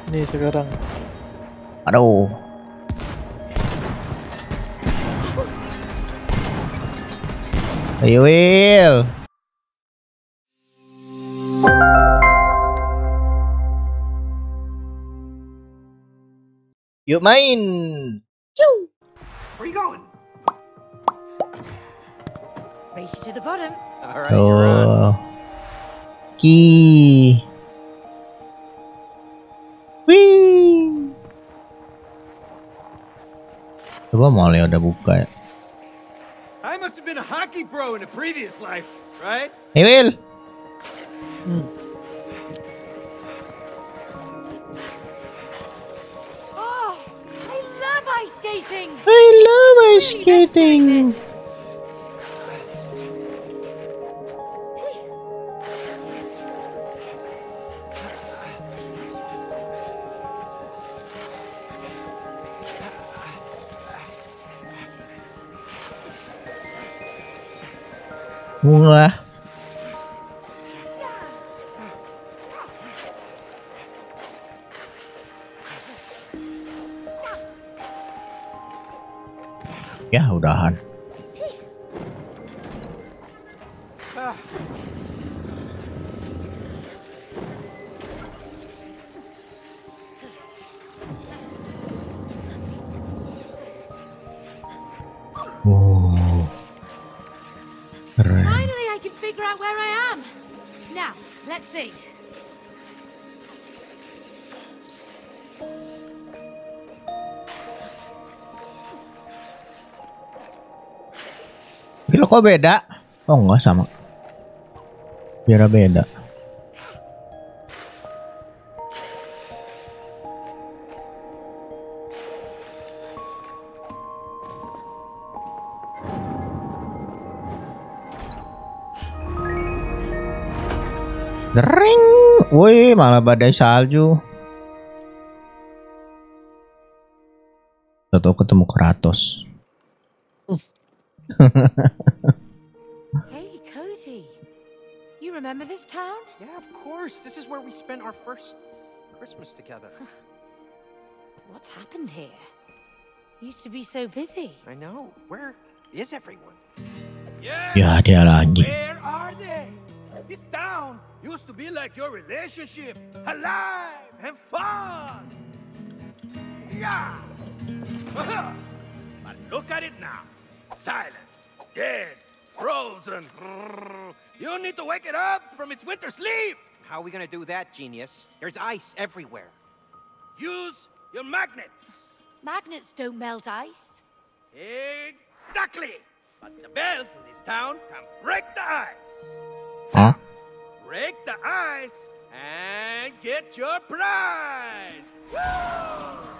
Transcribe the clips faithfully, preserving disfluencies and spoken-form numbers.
Nih sekarang. Aduh. Ayo Will. Yuk main. Ciu. Where are you going? Race you to the bottom. All right, you're on. Oh. Ki. Wih. Coba mau ya udah buka ya. I must have been a hockey pro in a previous life, right? Hey Will. Hmm. Oh, I love ice skating. I love ice Really miss doing skating. this. Wah. Ya udahan. Oh. Keren. Finally, I can figure out where I am. Now, let's see. Gila kok beda? Oh enggak sama. Biar beda. Dering. Woi, malah badai salju. Tahu ketemu Kratos. Hey, Cody. You remember this town? Yeah, of course. This is where we spent our first Christmas together. What's happened here? Used to be so busy. I know. Where is everyone? Yeah. Ya dia lagi. Where are they? This town used to be like your relationship, alive and fun. Yeah. But look at it now. Silent, dead, frozen. You need to wake it up from its winter sleep. How are we gonna do that, genius? There's ice everywhere. Use your magnets. Magnets don't melt ice. Exactly. But the bells in this town can break the ice. Hah? Break the ice and get your prize. Woo!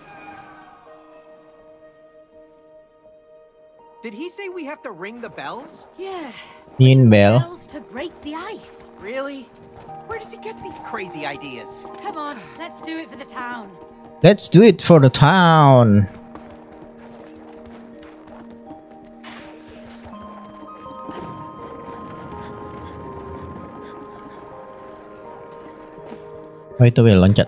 Did he say we have to ring the bells? Yeah. Ringin bell. Bells to break the ice. Really? Where does he get these crazy ideas? Come on, let's do it for the town. Let's do it for the town. Oh itu Will loncat.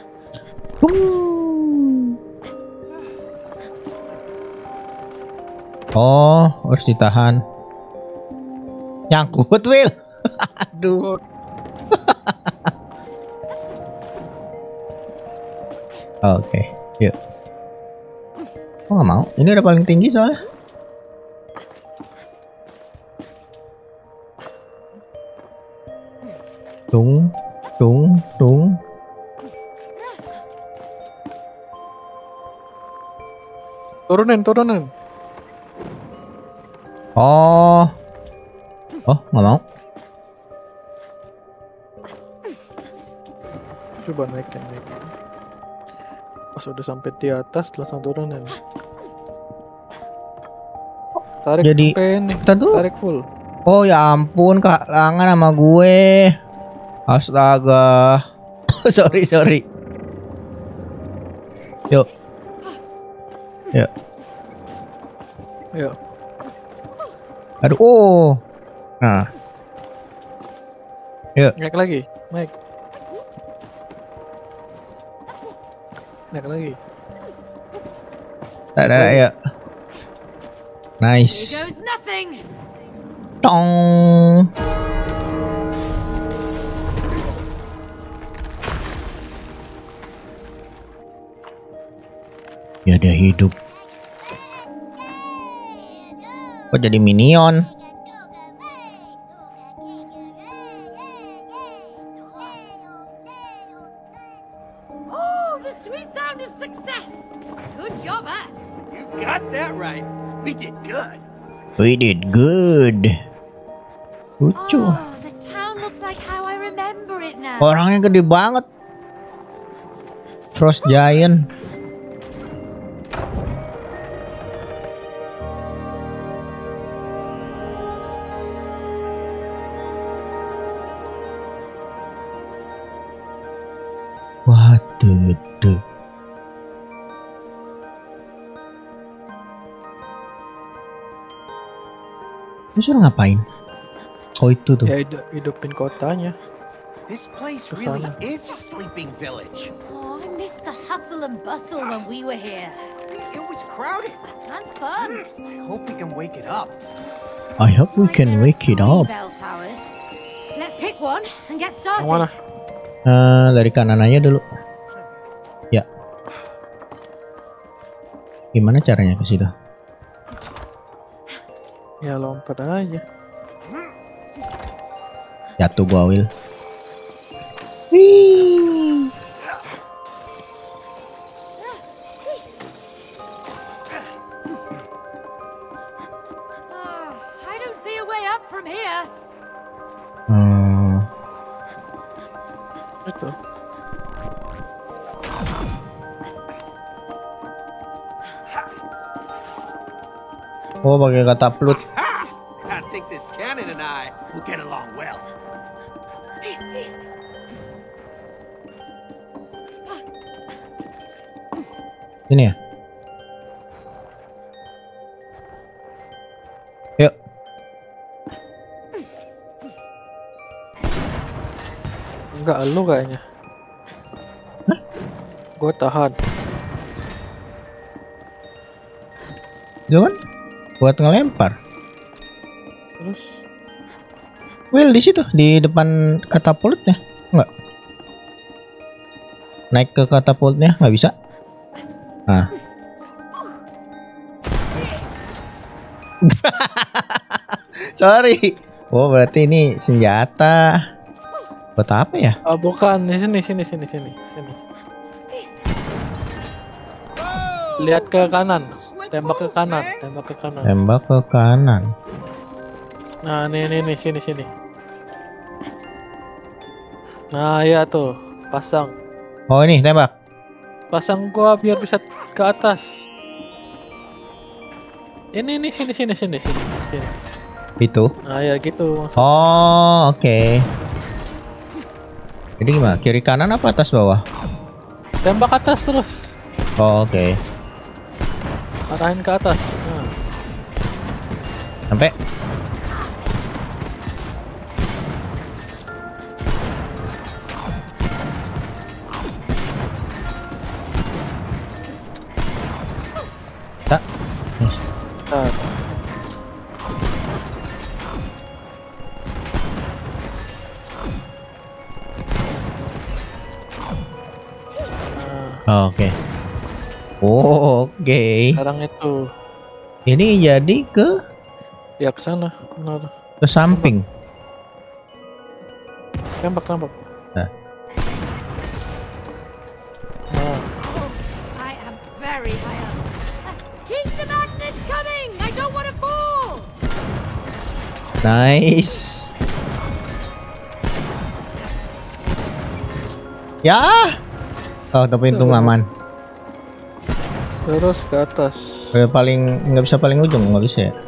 Oh harus ditahan. Nyangkut Will. Aduh. Oke, yuk. Oh nggak mau. Ini udah paling tinggi soalnya. Tung, tung, tung. Turunin, turunin. Oh, oh nggak mau. Coba naikin, naikin. Pas udah sampai di atas, langsung turunin. Tarik Jadi, sampai ini, kita tuh- tarik full. Oh ya ampun, kehalangan sama gue. Astaga. sorry, sorry. Yuk. Yuk. Yuk. Aduh, oh. Nah. Yuk. Naik lagi, naik. Naik lagi. Tak ada ya. Here Nice. goes nothing. Tong. Ya dia hidup. Kok jadi minion? Oh, the sweet sound of success. Good job, us. You got that right. We did good. We did good. Lucu. Oh, the town looks like how I remember it now. Orangnya gede banget. Frost Giant. What the the Lu suruh ngapain? Oh itu tuh. Ya hidup, hidupin kotanya. This place Kesana. really is a sleeping village. Oh, I missed the hustle and bustle when we were here. It was crowded. And fun. I hope we can wake it up. I hope we can wake it Three up. bell towers. Let's pick one and get Yang mana? started. Eh, dari kanan aja dulu. Ya. Gimana caranya ke situ? Ya lompat aja. Jatuh gua, Will. Wih. Oh, I don't see a way up from here. Hmm. Itu. Oh, pakai kata plut. Ha! I think this cannon and I will get along well. Ini ya. Yuk. Enggak, lu kayaknya. Gue tahan. Itu kan buat ngelempar. Terus Will di situ di depan katapultnya. Enggak. Naik ke katapultnya nggak bisa. Nah. Sorry. Oh, berarti ini senjata. Buat apa ya? ah bukan, di sini sini sini sini sini. Lihat ke kanan. Tembak ke kanan, tembak ke kanan. Tembak ke kanan. Nah, nih nih nih sini sini. Nah, ya tuh, pasang. Oh, ini tembak. Pasang gua biar bisa ke atas. Ini nih sini sini sini sini. sini. Itu. Nah, ya gitu. Langsung. Oh, oke. Jadi gimana? Kiri kanan apa atas bawah? Tembak atas terus. Oh, oke. Arahin ke atas. Nah. Sampai. Tak. Nah. Oh, oke. Oh, oke. Sekarang itu Ini jadi ke ya ke sana. Benar. ke samping. Tembak tembak. Nah. Nah. I am very high up. Keep the magnets coming! I don't want to fall! Nice. Ya. Oh, tapi untung aman. Terus ke atas. Udah paling nggak bisa paling ujung, nggak bisa ya.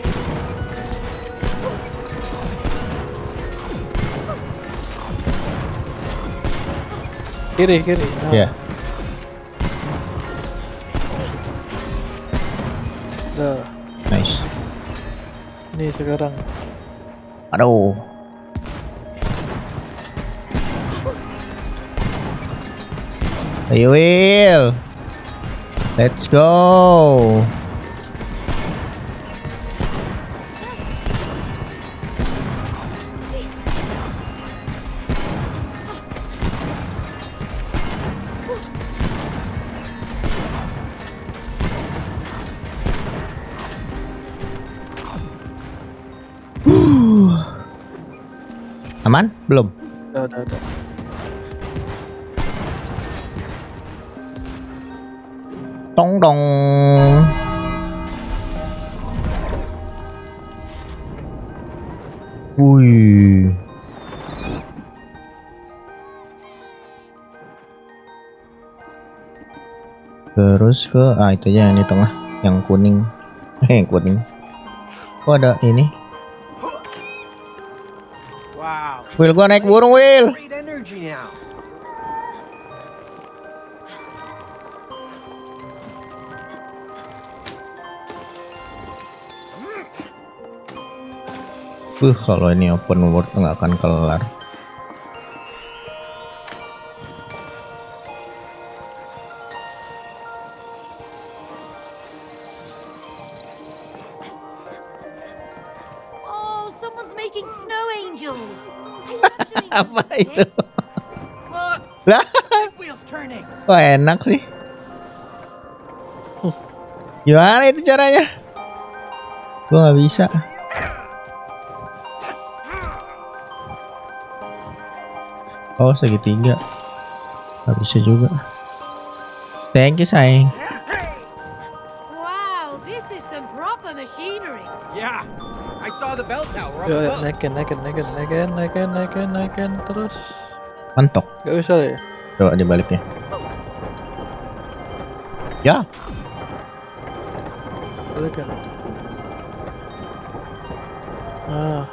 Kiri kiri. Nah. Ya. Dah. Nice. Nih sekarang. Aduh. Ayo Will. Let's go. Aman? Belum? Udah, udah, udah. Tong dong. Wih. Terus ke ah itu aja yang di tengah, yang kuning. Eh, yang kuning. Oh, ada ini. Wow. Will, gua naik burung, Will. Great energy now. Uh, kalau ini open world nggak akan kelar. Oh, someone's making snow angels. I love doing Apa things, itu? kids. Look, Lah, that wheel's turning. kok enak sih? Gimana itu caranya? Gua nggak bisa. Oh, segitiga. Nggak bisa juga. Thank you, sayang. Wow, this is some proper machinery. Yeah, I saw the bell tower up Yuk, yuk, above. naikin, naikin, naikin, naikin, naikin, naikin, naikin, terus. Mantok. Gak bisa lah ya? Coba dibaliknya. Ya, Balikin. Nah,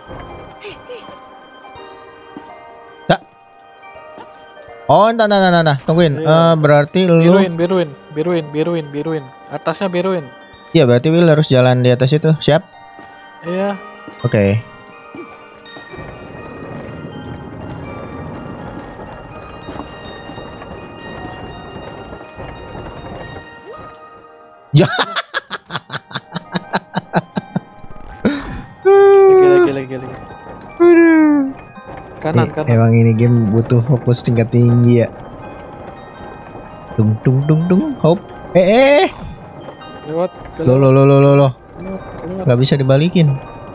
tak. Oh, entar, entar, entar, entar. Tungguin. Iya. Eh, berarti lu. biruin, biruin, biruin, biruin, biruin. Atasnya biruin. Iya, berarti Will harus jalan di atas itu. Siap? Iya. Oke. Ya. Lagi, lagi, lagi, lagi. Kanan, Eh, kanan. emang ini game butuh fokus tingkat tinggi ya. Dung dung dung dung. Hop. Eh eh. Lewat, Lo lewat, lo lo lo lo lo. lewat, lewat. Nggak bisa dibalikin.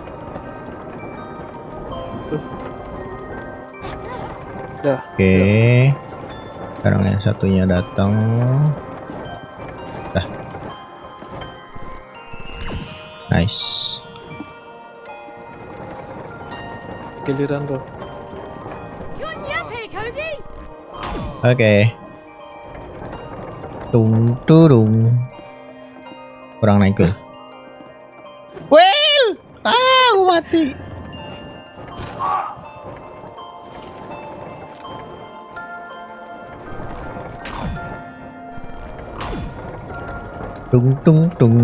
Dah. Oke. Sekarang yang satunya datang. Dah. Nice. Giliran tuh. Join me up here, Cody. Oke. Tung turung. Kurang naik ke. Well, ah, aku mati. Tung tung tung.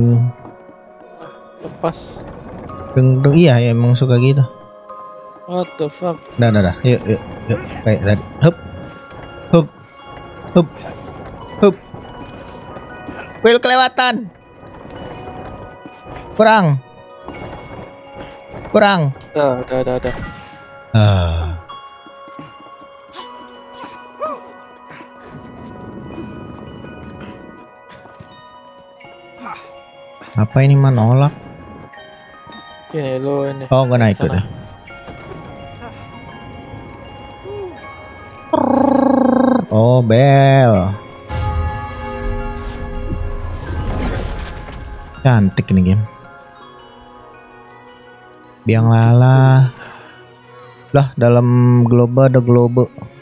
Lepas. Tung tung. Iya, ya, emang suka gitu. What the fuck? Dah, dah, dah. Yuk, yuk, yuk. Kayak tadi. Hup. Hup. Hup. Hup. Will kelewatan. Kurang. Kurang. Dah, dah, dah, dah. Ah. Apa ini mah nolak? Ini lo ini. Oh, gua naik Sana. udah. Oh, bel. Cantik ini game. Biang lala. Lah, dalam globe ada globe.